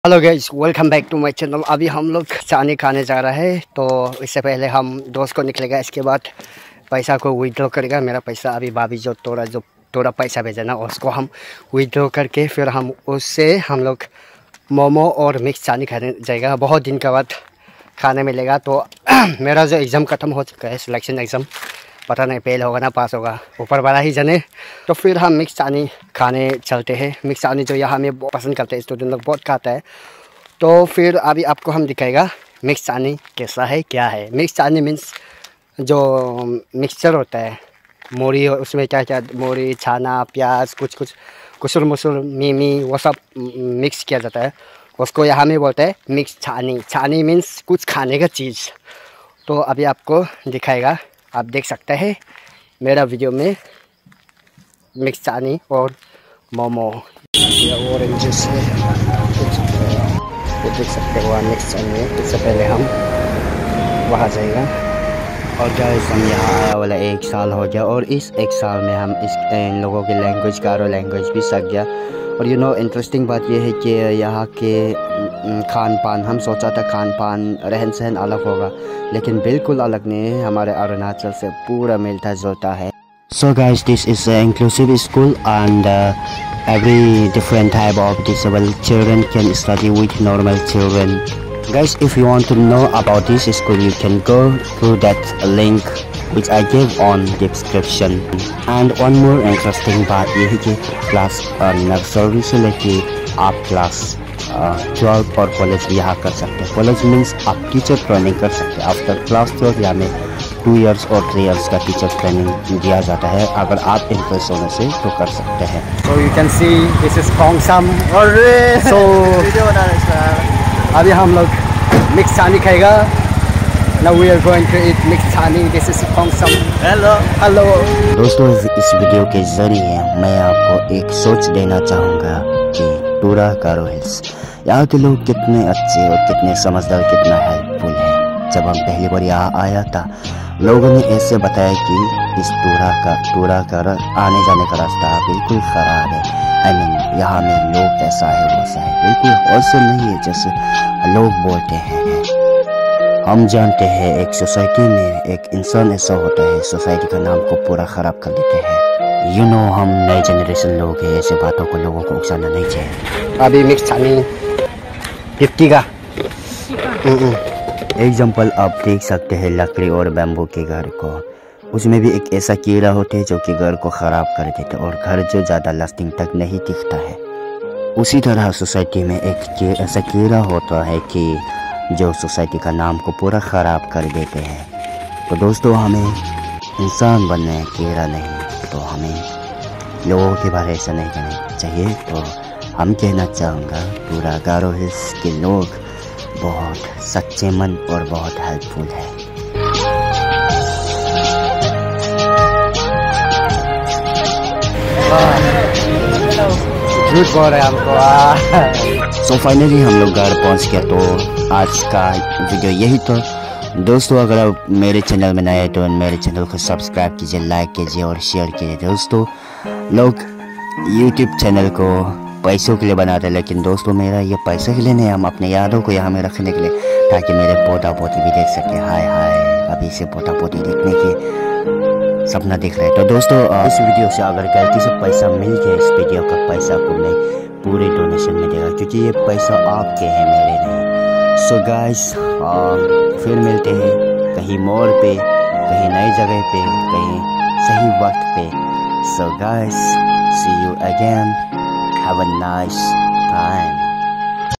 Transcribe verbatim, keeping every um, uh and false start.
Hello guys, welcome back to my channel. अभी हम लोग चानी खाने जा रहे हैं, तो इससे पहले हम दोस्त को निकलेगा, इसके बाद पैसा को विड्रॉ करेगा। मेरा पैसा अभी भाभी जो थोड़ा जो थोड़ा पैसा भेजा ना, उसको हम विड्रॉ करके फिर हम उससे हम लोग मोमो और मिक्स चानी खाने जाएगा। बहुत दिन के बाद खाने मिलेगा। तो मेरा जो एग्ज़ाम ख़त्म हो चुका है, सिलेक्शन एग्ज़ाम, पता नहीं फेल होगा ना पास होगा, ऊपर वाला ही जाने। तो फिर हम मिक्स चानी खाने चलते हैं। मिक्स चानी जो यहाँ हमें पसंद करते हैं, स्टूडेंट लोग बहुत खाता है। तो फिर अभी आपको हम दिखाएगा मिक्स चानी कैसा है, क्या है। मिक्स चानी मीन्स जो मिक्सचर होता है, मोरी, उसमें क्या क्या मोरी, छाना, प्याज, कुछ कुछ कुसुर मुसुर, मीमी, वो सब मिक्स किया जाता है। उसको यहाँ में बोलते हैं मिक्स छानी। छानी मीन्स कुछ खाने का चीज़। तो अभी आपको दिखाएगा, आप देख सकते हैं मेरा वीडियो में मिक्स चानी और मोमो। ऑरेंज जूस है, देख सकते हो वहाँ मिक्स चानी है। इससे पहले हम वहाँ जाएगा। और गाइस, हम यहाँ आया वाला एक साल हो गया, और इस एक साल में हम इस इन लोगों की लैंग्वेज, गारो लैंग्वेज भी सीख गया। और यू नो इंटरेस्टिंग बात यह है कि यहाँ के खान पान, हम सोचा था खान पान रहन सहन अलग होगा, लेकिन बिल्कुल अलग नहीं है। हमारे अरुणाचल से पूरा मिलता जुलता है। So guys, this is inclusive school and every different type of disabled children can study with normal children. Guys, if you want to know about this school, you can go through that link which I gave on description. And one more interesting बात ये है कि class nursery से लेके आप class twelve और college भी यहाँ कर सकते हैं। कॉलेज मीन्स आप टीचर ट्रेनिंग कर सकते हैं। आफ्टर क्लास ट्वेल्व यहाँ में टू इयर्स और थ्री इयर्स का टीचर ट्रेनिंग दिया जाता है। अगर आप इंटरेस्ट होने से तो कर सकते हैं। So you can see this is Khongsam. और सो अभी हम लोग मिक्स चानी खाएगा। Now we are going to eat mixed chani. This is Khongsam. Hello hello दोस्तों, इस वीडियो के जरिए मैं आपको एक सोच देना चाहूँगा कि टूरा गारो हिल्स, यहाँ के लोग कितने अच्छे और कितने समझदार, कितना हेल्पफुल है। जब हम पहली बार यहाँ आया था, लोगों ने ऐसे बताया कि इस टूरा का टूरा का आने जाने का रास्ता बिल्कुल ख़राब है। आई मीन यहाँ में लोग ऐसा है वैसा है, बिल्कुल ऐसे नहीं है जैसे लोग बोलते हैं। हम जानते हैं एक सोसाइटी में एक इंसान ऐसा होता है, सोसाइटी का नाम को पूरा ख़राब कर देते हैं। यू नो, हम नए जनरेशन लोग हैं, ऐसे बातों को लोगों को उकसाना नहीं चाहिए। अभी मिक्स चानी फिफ्टी का एग्जाम्पल आप देख सकते हैं, लकड़ी और बैम्बू के घर को। उसमें भी एक ऐसा कीड़ा होता है जो कि घर को ख़राब कर देता है, और घर जो ज़्यादा लास्टिंग तक नहीं टिकता है। उसी तरह सोसाइटी में एक ऐसा कीड़ा होता है कि जो सोसाइटी का नाम को पूरा ख़राब कर देते हैं। तो दोस्तों, हमें इंसान बनना है, कीड़ा नहीं। तो हमें लोगों के बारे ऐसा नहीं करना चाहिए। तो हम कहना चाहूँगा, पूरा गारो हिल्स के लोग बहुत सच्चे मन और बहुत हेल्पफुल है। झूठ बोल रहे हमको। सो फाइनली हम लोग घर पहुंच गया। तो आज का वीडियो यही था दोस्तों। अगर आप मेरे चैनल में नए हैं तो मेरे चैनल को सब्सक्राइब कीजिए, लाइक कीजिए और शेयर कीजिए। दोस्तों, लोग यूट्यूब चैनल को पैसों के लिए बनाते हैं, लेकिन दोस्तों मेरा ये पैसे के लिए नहीं, हम अपने यादों को यहाँ में रखने के लिए, ताकि मेरे पोता पोती भी देख सके। हाय हाय, अभी से पोता पोती देखने के सपना देख रहे हैं। तो दोस्तों, इस वीडियो से अगर गलती से पैसा मिल गया, इस वीडियो का पैसा को मैं पूरे डोनेशन में देगा, क्योंकि ये पैसा आपके हैं, मेरे नहीं। सो गाइस, फिर मिलते हैं कहीं मोड़ पे, कहीं नई जगह पे, कहीं सही वक्त पे। So guys, see you again. Have a nice time.